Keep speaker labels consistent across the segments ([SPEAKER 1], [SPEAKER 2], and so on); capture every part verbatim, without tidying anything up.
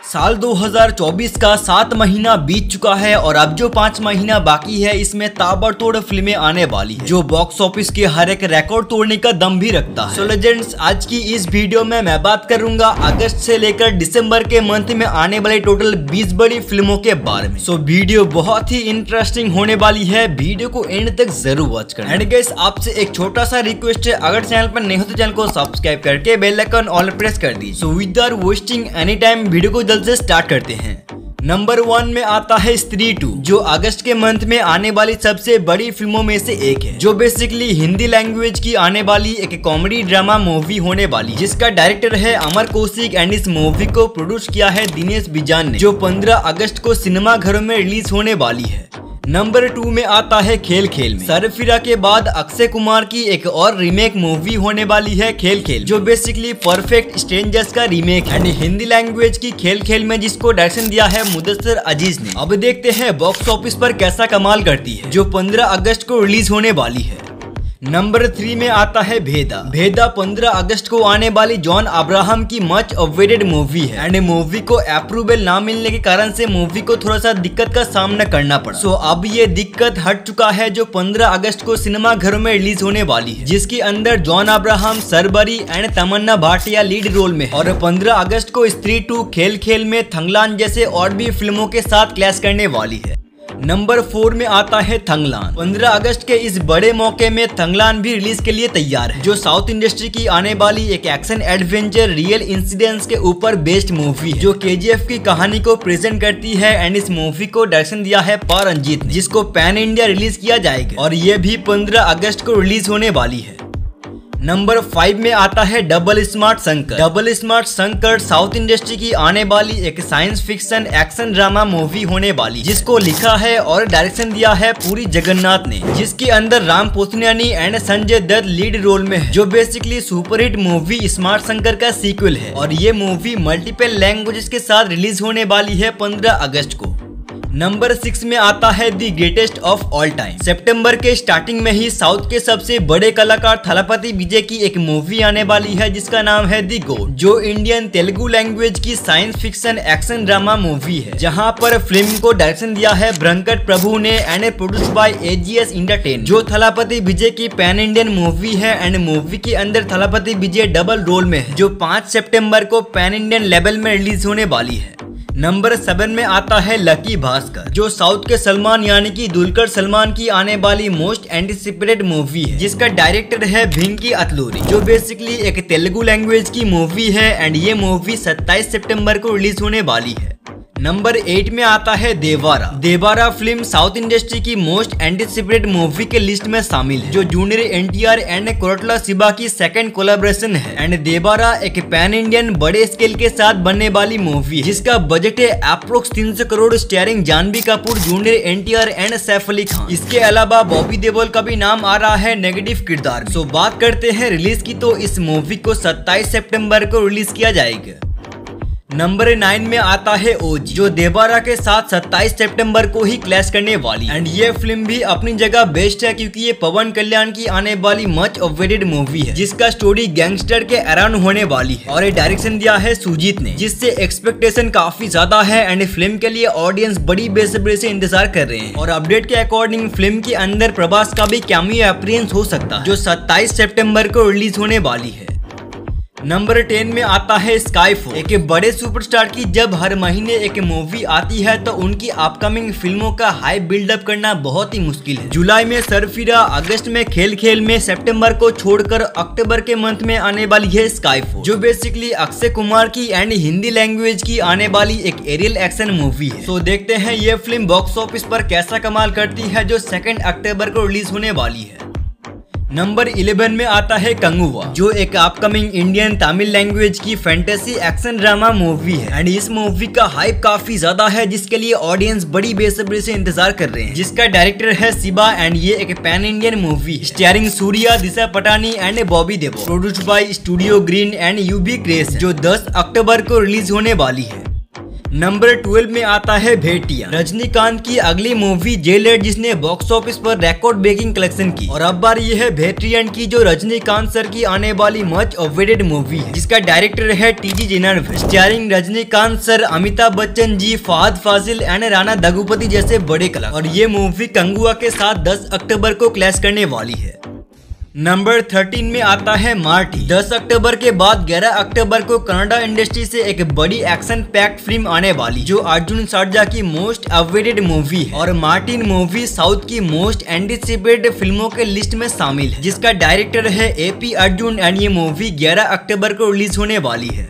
[SPEAKER 1] साल दो हज़ार चौबीस का सात महीना बीत चुका है और अब जो पाँच महीना बाकी है इसमें ताबड़तोड़ फिल्में आने वाली है जो बॉक्स ऑफिस के हर एक रिकॉर्ड तोड़ने का दम भी रखता है। सो लेजेंड्स, आज की इस वीडियो में मैं बात करूंगा अगस्त से लेकर दिसंबर के मंथ में आने वाली टोटल बीस बड़ी फिल्मों के बारे में। सो वीडियो बहुत ही इंटरेस्टिंग होने वाली है, वीडियो को एंड तक जरूर वॉच करना। एंड गाइस, आपसे एक छोटा सा रिक्वेस्ट है, अगर चैनल पर नहीं हो तो चैनल को सब्सक्राइब करके बेल आइकन ऑल प्रेस कर दीजिए। So without wasting any time video को जल्द से स्टार्ट करते हैं। नंबर वन में आता है स्त्री टू, जो अगस्त के मंथ में आने वाली सबसे बड़ी फिल्मों में से एक है, जो बेसिकली हिंदी लैंग्वेज की आने वाली एक कॉमेडी ड्रामा मूवी होने वाली, जिसका डायरेक्टर है अमर कौशिक एंड इस मूवी को प्रोड्यूस किया है दिनेश बिजान ने, जो पंद्रह अगस्त को सिनेमा घरों में रिलीज होने वाली है। नंबर टू में आता है खेल खेल में। सरफिरा के बाद अक्षय कुमार की एक और रीमेक मूवी होने वाली है खेल खेल, जो बेसिकली परफेक्ट स्ट्रेंजर्स का रीमेक है हिंदी लैंग्वेज की खेल खेल में, जिसको डायरेक्शन दिया है मुदस्सिर अजीज ने। अब देखते हैं बॉक्स ऑफिस पर कैसा कमाल करती है, जो पंद्रह अगस्त को रिलीज होने वाली है। नंबर थ्री में आता है भेदा। भेदा पंद्रह अगस्त को आने वाली जॉन अब्राहम की मच अवेटेड मूवी है एंड मूवी को अप्रूवल ना मिलने के कारण से मूवी को थोड़ा सा दिक्कत का सामना करना पड़ा। सो अब ये दिक्कत हट चुका है, जो पंद्रह अगस्त को सिनेमा घरों में रिलीज होने वाली है, जिसके अंदर John Abraham, Sharvari and Tamannaah Bhatia lead role में है। और पंद्रह अगस्त को स्त्री टू खेल खेल में थंगलान जैसे और भी फिल्मों के साथ क्लैश करने वाली है। नंबर फोर में आता है थंगलान। पंद्रह अगस्त के इस बड़े मौके में थंगलान भी रिलीज के लिए तैयार है, जो साउथ इंडस्ट्री की आने वाली एक एक्शन एडवेंचर रियल इंसिडेंट्स के ऊपर बेस्ड मूवी है, जो केजीएफ की कहानी को प्रेजेंट करती है एंड इस मूवी को डायरेक्शन दिया है पा रंजीत ने, जिसको पैन इंडिया रिलीज किया जाएगा और ये भी पंद्रह अगस्त को रिलीज होने वाली है। नंबर फाइव में आता है double smart Shankar. Double smart Shankar south industry की आने वाली एक science fiction action drama movie होने वाली, जिसको लिखा है और डायरेक्शन दिया है पुरी जगन्नाथ ने, जिसके अंदर Ram Pothineni and Sanjay Dutt lead role में है, जो basically superhit movie smart Shankar का सीक्वल है और ये मूवी मल्टीपल लैंग्वेजेस के साथ रिलीज होने वाली है पंद्रह अगस्त को। नंबर सिक्स में आता है the greatest of all time. सितंबर के स्टार्टिंग में ही साउथ के सबसे बड़े कलाकार थलपति विजय की एक मूवी आने वाली है, जिसका नाम है दी गोड, जो इंडियन तेलुगु लैंग्वेज की science fiction action drama movie है, जहां पर फिल्म को डायरेक्शन दिया है ब्रंकट प्रभु ने and produce by AGS entertainment, जो थलपति विजय की पैन इंडियन मूवी है एंड मूवी के अंदर थलपति विजय डबल रोल में है, जो पाँच सितंबर को पैन इंडियन लेवल में रिलीज होने वाली है। नंबर सेवन में आता है लकी भास्कर, जो साउथ के सलमान यानी कि दुलकर सलमान की आने वाली मोस्ट एंटिसिपेटेड मूवी है, जिसका डायरेक्टर है भिंकी अतलूरी, जो बेसिकली एक तेलुगु लैंग्वेज की मूवी है एंड ये मूवी सत्ताईस सितंबर को रिलीज होने वाली है। नंबर एट में आता है Devara. Devara film south industry की मोस्ट एंटिसिपेटेड मूवी के लिस्ट में शामिल है, जो junior NTR and Koratala Siva की सेकंड कोलैबोरेशन है एंड देवारा एक पैन इंडियन बड़े स्केल के साथ बनने वाली मूवी है, जिसका बजट है अप्रोक्स तीन सौ crore, starring Janhvi Kapoor, junior NTR and Saif Ali Khan. इसके अलावा बॉबी देओल का भी नाम आ रहा है नेगेटिव किरदार में। सो बात करते हैं रिलीज की, तो इस मूवी को सत्ताईस सितंबर को रिलीज किया जाएगा। नंबर नाइन में आता है ओजी, जो देवारा के साथ सत्ताईस सितंबर को ही क्लैश करने वाली एंड ये फिल्म भी अपनी जगह बेस्ट है, क्योंकि ये पवन कल्याण की आने वाली मच अवेटेड मूवी है, जिसका स्टोरी गैंगस्टर के अराउंड होने वाली है और ये डायरेक्शन दिया है सुजीत ने, जिससे एक्सपेक्टेशन काफी ज्यादा है एंड फिल्म के लिए ऑडियंस बड़ी बेसब्री से इंतजार कर रहे हैं। और अपडेट के अकॉर्डिंग फिल्म के अंदर प्रभास का भी कैमियो अपीयरेंस हो सकता है, जो सत्ताईस सितंबर को रिलीज होने वाली है। नंबर टेन में आता है स्काईफॉल। एक बड़े सुपरस्टार की जब हर महीने एक मूवी आती है तो उनकी अपकमिंग फिल्मों का हाई बिल्डअप करना बहुत ही मुश्किल है। जुलाई में सरफिरा, अगस्त में खेल खेल में, सितंबर को छोड़कर अक्टूबर के मंथ में आने वाली है स्काईफॉल, जो बेसिकली अक्षय कुमार की एंड हिंदी लैंग्वेज की आने वाली एक एरियल एक्शन मूवी है। तो देखते हैं ये फिल्म बॉक्स ऑफिस पर कैसा कमाल करती है, जो सेकेंड अक्टूबर को रिलीज होने वाली है। नंबर इलेवन में आता है कंगुवा, जो एक अपकमिंग इंडियन तमिल लैंग्वेज की फैंटेसी एक्शन ड्रामा मूवी है एंड इस मूवी का हाइप काफी ज्यादा है, जिसके लिए ऑडियंस बड़ी बेसब्री से इंतजार कर रहे हैं, जिसका डायरेक्टर है शिवा एंड ये एक pan Indian movie starring Suriya, Disha Patani and Bobby Deol, produced by studio green and UV creations, जो दस अक्टूबर को रिलीज होने वाली है। नंबर ट्वेल्व में आता है भेटिया, रजनीकांत की अगली मूवी जेलर, जिसने बॉक्स ऑफिस पर रिकॉर्ड ब्रेकिंग कलेक्शन की। और अब बार ये है भेटियन की, जो रजनीकांत सर की आने वाली मच अवेटेड मूवी है, जिसका डायरेक्टर है TG Janardhan, starring Rajinikanth sir, Amitabh Bachchan ji, Fahadh Faasil and Rana Daggubati जैसे बड़े कलाकार। और ये मूवी कंगुआ के साथ दस अक्टूबर को क्लैश करने वाली है। नंबर थर्टीन में आता है मार्टी। दस अक्टूबर के बाद ग्यारह अक्टूबर को कनाडा इंडस्ट्री से एक बड़ी एक्शन पैक्ड फिल्म आने वाली, जो अर्जुन सर्जा की मोस्ट अवेटेड मूवी है। और मार्टिन मूवी साउथ की मोस्ट एंटिसिपेटेड फिल्मों के लिस्ट में शामिल है, जिसका डायरेक्टर है एपी अर्जुन एंड ये मूवी ग्यारह अक्टूबर को रिलीज होने वाली है।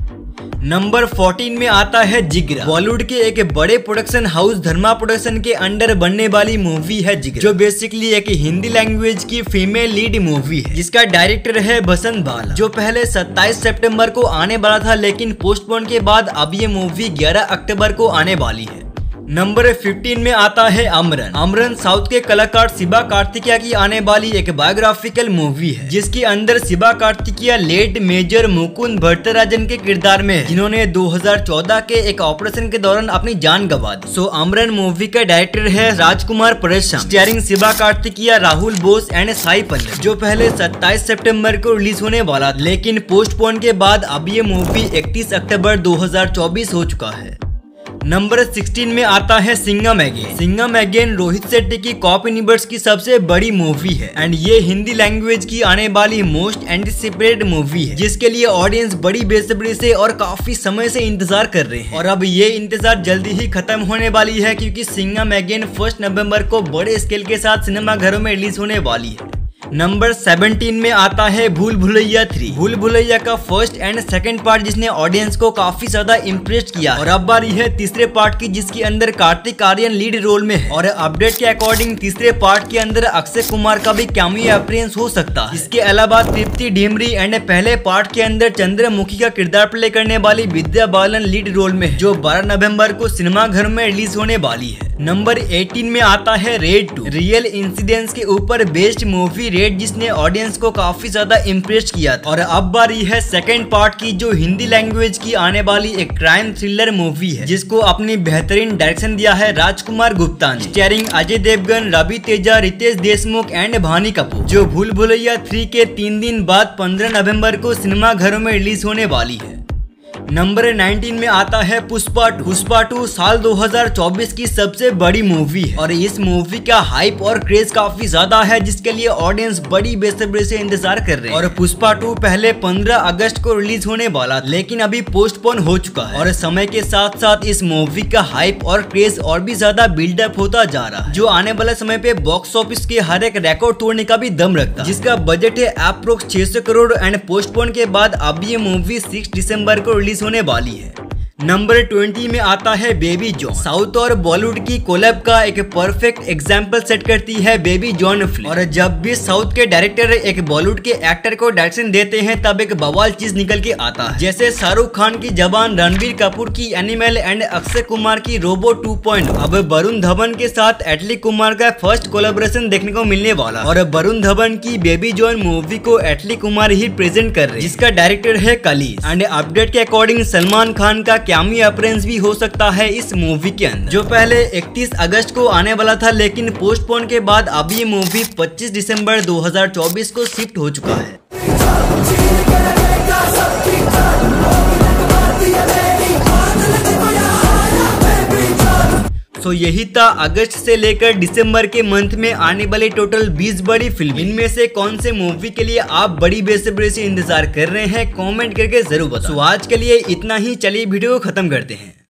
[SPEAKER 1] नंबर फोर्टीन में आता है जिगरा। बॉलीवुड के एक बड़े प्रोडक्शन हाउस धर्मा प्रोडक्शन के अंडर बनने वाली मूवी है जिगरा, जो बेसिकली एक हिंदी लैंग्वेज की फीमेल लीड मूवी है, जिसका डायरेक्टर है बसंत बाला, जो पहले सत्ताईस सितंबर को आने वाला था, लेकिन पोस्टपोन के बाद अब ये मूवी ग्यारह अक्टूबर को आने वाली है। नंबर फिफ्टीन में आता है अमरन। अमरन साउथ के कलाकार शिवा कार्तिकेय की आने वाली एक बायोग्राफिकल मूवी है, जिसके अंदर शिवा कार्तिकेय लेट मेजर मुकुंद भट्टराजन के किरदार में है, जिन्होंने दो हज़ार चौदह के एक ऑपरेशन के दौरान अपनी जान गंवा दी। सो अमरन मूवी का डायरेक्टर है राजकुमार परेशान, स्टारिंग शिवा कार्तिकेय, राहुल बोस एंड साई पल्लव, जो पहले सत्ताईस सितंबर को रिलीज होने वाला, लेकिन पोस्टपोन के बाद अब ये मूवी इकतीस अक्टूबर दो हज़ार चौबीस हो चुका है। नंबर सिक्सटीन में आता है सिंघम अगेन। सिंघम अगेन रोहित शेट्टी की कॉप यूनिवर्स की सबसे बड़ी मूवी है एंड ये हिंदी लैंग्वेज की आने वाली मोस्ट एंटिसिपेटेड मूवी है, जिसके लिए ऑडियंस बड़ी बेसब्री से और काफी समय से इंतजार कर रहे हैं। और अब ये इंतजार जल्दी ही खत्म होने वाली है, क्योंकि सिंघम अगेन फर्स्ट नवंबर को बड़े स्केल के साथ सिनेमा घरों में रिलीज होने वाली है। नंबर सेवनटीन में आता है भूल भुलैया थ्री। भूल भुलैया का फर्स्ट एंड सेकंड पार्ट, जिसने ऑडियंस को काफी ज्यादा इम्प्रेस किया, और अब बारी है तीसरे पार्ट की, जिसके अंदर कार्तिक आर्यन लीड रोल में है। और अपडेट के अकॉर्डिंग तीसरे पार्ट के अंदर अक्षय कुमार का भी कैमियो अपीयरेंस हो सकता है। इसके अलावा तृप्ति डिमरी एंड पहले पार्ट के अंदर चंद्रमुखी का किरदार प्ले करने वाली विद्या बालन लीड रोल में है, जो बारह नवम्बर को सिनेमा घर में रिलीज होने वाली है। नंबर एटीन में आता है रेड टू, रियल इंसिडेंट्स के ऊपर बेस्ड मूवी रेड, जिसने ऑडियंस को काफी ज्यादा इम्प्रेस किया था। और अब बारी है सेकंड पार्ट की, जो हिंदी लैंग्वेज की आने वाली एक क्राइम थ्रिलर मूवी है, जिसको अपनी बेहतरीन डायरेक्शन दिया है राजकुमार गुप्ता ने, स्टारिंग अजय देवगन, रवि तेजा, रितेश देशमुख एंड भानी कपूर, जो भूल भुलैया थ्री के तीन दिन बाद पंद्रह नवम्बर को सिनेमा घरों में रिलीज होने वाली है। नंबर नाइनटीन में आता है पुष्पा टू। पुष्पा टू साल दो हज़ार चौबीस की सबसे बड़ी मूवी है, और इस मूवी का हाइप और क्रेज काफी ज्यादा है, जिसके लिए ऑडियंस बड़ी बेसब्री से इंतजार कर रहे हैं। और पुष्पा टू पहले पंद्रह अगस्त को रिलीज होने वाला, लेकिन अभी पोस्टपोन हो चुका है। और समय के साथ साथ इस मूवी का हाइप और क्रेज और भी ज्यादा बिल्डअप होता जा रहा है, जो आने वाले समय पे बॉक्स ऑफिस के हर एक रिकॉर्ड तोड़ने का भी दम रखता है, जिसका बजट है अप्रोक्स छह सौ करोड़ एंड पोस्टपोन के बाद अब ये मूवी छह दिसंबर को रिलीज होने वाली है। नंबर ट्वेंटी में आता है बेबी जॉन। साउथ और बॉलीवुड की कोलैब का एक परफेक्ट एग्जांपल सेट करती है बेबी जॉन फिल्म। और जब भी साउथ के डायरेक्टर एक बॉलीवुड के एक्टर को डायरेक्शन देते हैं, तब एक बवाल चीज निकल के आता है, जैसे शाहरुख खान की जबान, रणबीर कपूर की एनिमल एंड अक्षय कुमार की रोबो टू पॉइंट। अब वरुण धवन के साथ एटली कुमार का फर्स्ट कोलैबोरेशन देखने को मिलने वाला, और वरुण धवन की बेबी जॉन मूवी को एटली कुमार ही प्रेजेंट कर रहे, जिसका डायरेक्टर है कलीस। एंड अपडेट के अकॉर्डिंग सलमान खान का कैमियो अपीयरेंस भी हो सकता है इस मूवी के अंदर, जो पहले इकतीस अगस्त को आने वाला था, लेकिन पोस्टपोन के बाद अब ये मूवी पच्चीस दिसंबर दो हज़ार चौबीस को शिफ्ट हो चुका है। तो so, यही था अगस्त से लेकर दिसंबर के मंथ में आने वाले टोटल बीस बड़ी फिल्म। इनमें से कौन से मूवी के लिए आप बड़ी बेसब्री से इंतजार कर रहे हैं, कमेंट करके जरूर बताओ। so, आज के लिए इतना ही, चलिए वीडियो को खत्म करते हैं।